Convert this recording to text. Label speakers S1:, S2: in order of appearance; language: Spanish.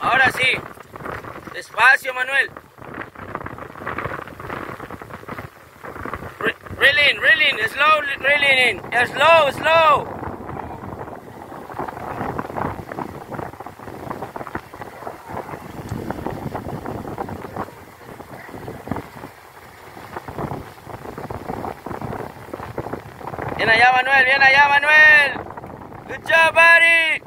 S1: Ahora sí. Despacio, Manuel. Reeling, slow reeling in. Slow. Bien allá, Manuel. Good job, buddy.